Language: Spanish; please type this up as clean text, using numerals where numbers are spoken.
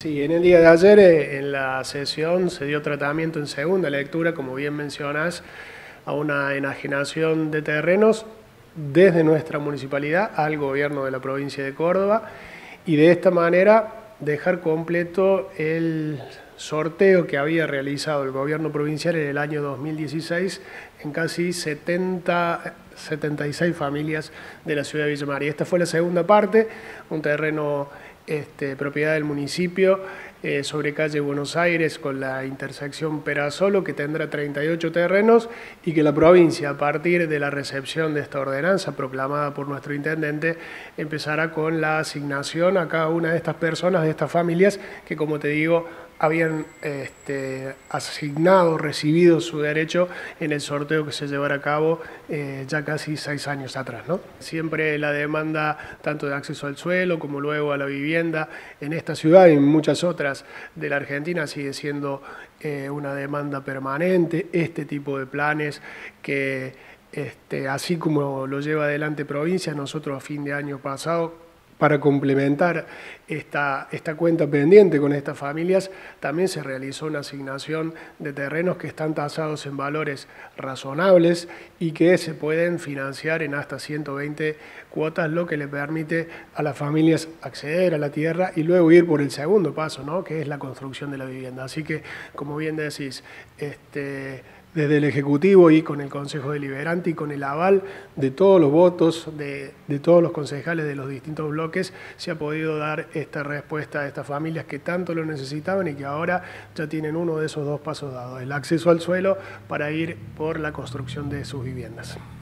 Sí, en el día de ayer en la sesión se dio tratamiento en segunda lectura, como bien mencionas, a una enajenación de terrenos desde nuestra municipalidad al gobierno de la provincia de Córdoba y de esta manera dejar completo el sorteo que había realizado el gobierno provincial en el año 2016 en casi 76 familias de la ciudad de Villa María. Esta fue la segunda parte, un terreno propiedad del municipio sobre calle Buenos Aires con la intersección Perasolo, que tendrá 38 terrenos y que la provincia, a partir de la recepción de esta ordenanza proclamada por nuestro intendente, empezará con la asignación a cada una de estas personas, de estas familias que, como te digo, habían asignado, recibido su derecho en el sorteo que se llevará a cabo ya casi 6 años atrás, ¿no? Siempre la demanda tanto de acceso al suelo como luego a la vivienda en esta ciudad y en muchas otras de la Argentina sigue siendo una demanda permanente. Este tipo de planes que así como lo lleva adelante provincia, nosotros a fin de año pasado, para complementar esta cuenta pendiente con estas familias, también se realizó una asignación de terrenos que están tasados en valores razonables y que se pueden financiar en hasta 120 cuotas, lo que le permite a las familias acceder a la tierra y luego ir por el segundo paso, ¿no?, que es la construcción de la vivienda. Así que, como bien decís, desde el Ejecutivo y con el Consejo Deliberante y con el aval de todos los votos de todos los concejales de los distintos bloques, se ha podido dar esta respuesta a estas familias que tanto lo necesitaban y que ahora ya tienen uno de esos dos pasos dados, el acceso al suelo para ir por la construcción de sus viviendas.